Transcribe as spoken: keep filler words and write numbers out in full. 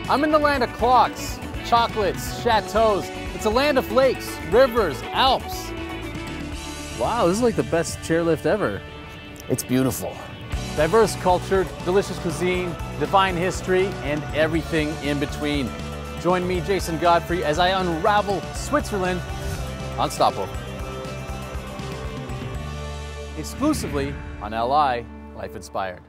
I'm in the land of clocks, chocolates, chateaus. It's a land of lakes, rivers, Alps. Wow, this is like the best chairlift ever. It's beautiful. Diverse culture, delicious cuisine, divine history, and everything in between. Join me, Jason Godfrey, as I unravel Switzerland on Stopover. Exclusively on L I Life Inspired.